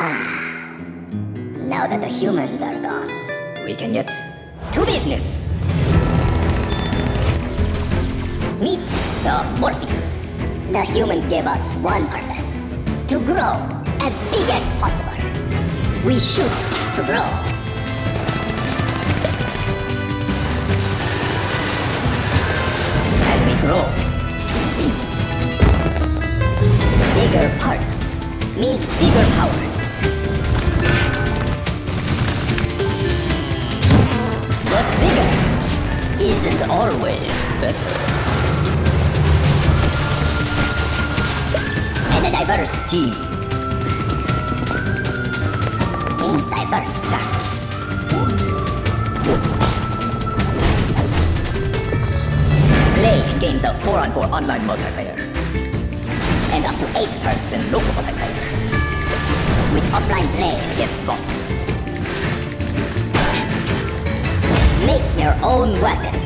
Now that the humans are gone, we can get to business. Meet the Morpheus. The humans gave us one purpose: to grow as big as possible. We shoot to grow. And we grow to big. Bigger parts means bigger powers. But bigger isn't always better. And a diverse team means diverse tactics. Play in games of 4-on-4 online multiplayer and up to 8-person local multiplayer with offline play against bots. Make your own weapon.